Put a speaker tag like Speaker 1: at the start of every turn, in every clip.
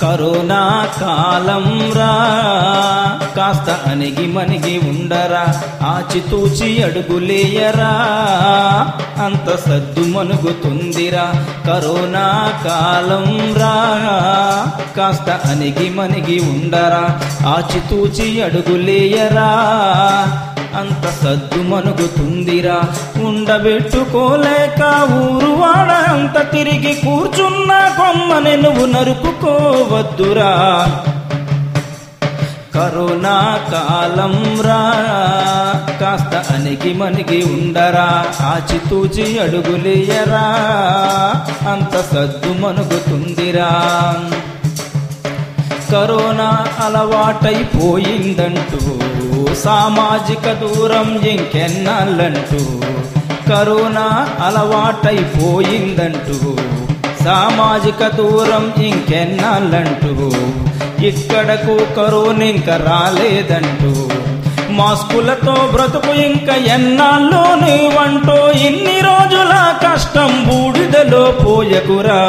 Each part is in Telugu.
Speaker 1: కరోనా కాలం రా కాస్త అణిగి మణిగి ఉండరా, ఆచితూచి అడుగులేయరా, అంత సద్దు మనుగుతుందిరా. కరోనా కాలం రా కాస్త అణిగి మణిగి ఉండరా, ఆచితూచి అడుగులేయరా, అంత సద్దు మనుగుతుందిరా. ఉండబెట్టుకోలేక ఊరువాడ అంత తిరిగి కూర్చున్న కొమ్మని నువ్వు నరుపుకోవద్దురా. కరోనా కాలం రా కాస్త అణిగి మణిగి ఉండరా, ఆచితూచి అడుగులేయరా, అంత సద్దు మనుగుతుందిరా. కరోనా అలవాటైపోయిందంటూ సామాజిక దూరం ఇంకెన్నాళ్ళంటూ, కరోనా అలవాటైపోయిందంటూ సామాజిక దూరం ఇంకెన్నాళ్ళంటూ, ఇక్కడకు కరోనా ఇంక రాలేదంటూ, మాస్కులతో బ్రతుకు ఇంక ఎన్నాళ్ళు నీవంటూ, ఇన్ని రోజుల కష్టం బూడిదలో పోయకురా.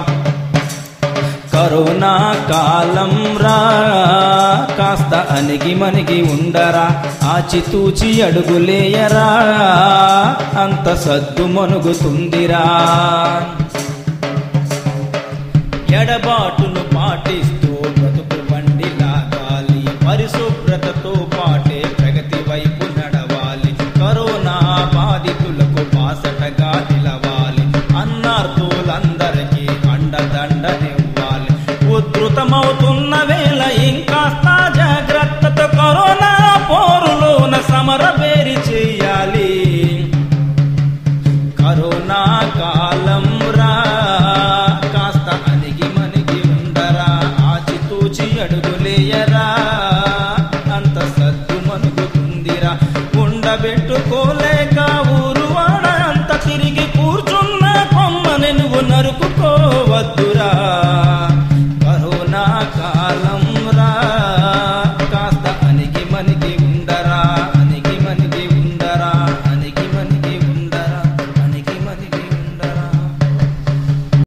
Speaker 1: కరోనా కాలం రా కాస్త అణిగి మణిగి ఉండరా, ఆచితూచి అడుగులేయరా, అంత సద్దు మనుగుతుందిరా. ఎడబాటును పాటిస్తూ బ్రతుకు బండి లాగాలి, పరిశుభ్రతతో పాటు